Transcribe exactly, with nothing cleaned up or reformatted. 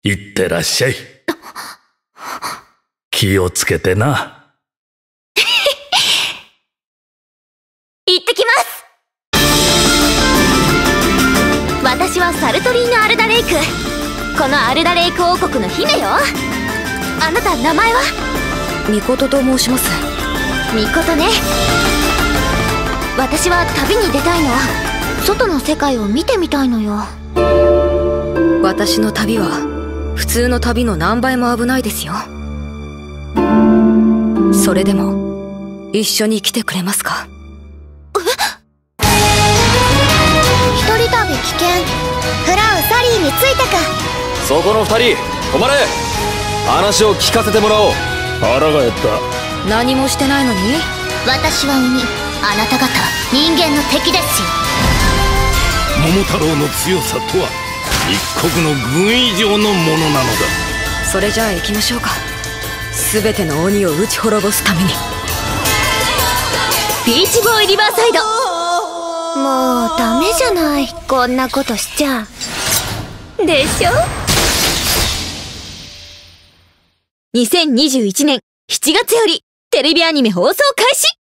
いってらっしゃい。気をつけてな。 行ってきます。私はサルトリーヌ・アルダレイク。このアルダレイク王国の姫よ。あなた名前は？ ミコトと申します。 ミコトね。私は旅に出たいの。外の世界を見てみたいのよ。 私の旅は普通の旅の何倍も危ないですよ。それでも一緒に来てくれますか？ え？一人旅危険。フラウ・サリーについてく。 そこの二人止まれ。話を聞かせてもらおう。 腹が減った。 何もしてないのに。 私は鬼。あなた方人間の敵ですよ。 桃太郎の強さとは一国の軍以上のものなのだ。 それじゃあ行きましょうか。全ての鬼を打ち滅ぼすために。 ビーチボーイリバーサイド。もうダメじゃない、こんなことしちゃ。でしょ。にせんにじゅういちねんしちがつよりテレビアニメ放送開始。